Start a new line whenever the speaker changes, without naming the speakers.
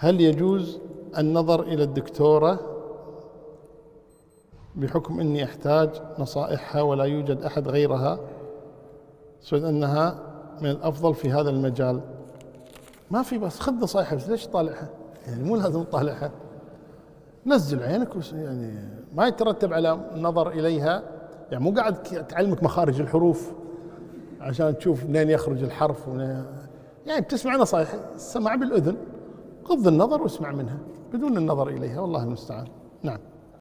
هل يجوز النظر إلى الدكتورة بحكم أني أحتاج نصائحها ولا يوجد أحد غيرها سوى أنها من الأفضل في هذا المجال؟ ما في، بس خذ نصائحها، بس ليش تطالعها؟ يعني مو لازم تطالعها، نزل عينك يعني ما يترتب على النظر إليها، يعني مو قاعد تعلمك مخارج الحروف عشان تشوف منين يخرج الحرف يعني بتسمع نصائح، السمع بالأذن، غض النظر واسمع منها بدون النظر إليها، والله المستعان. نعم.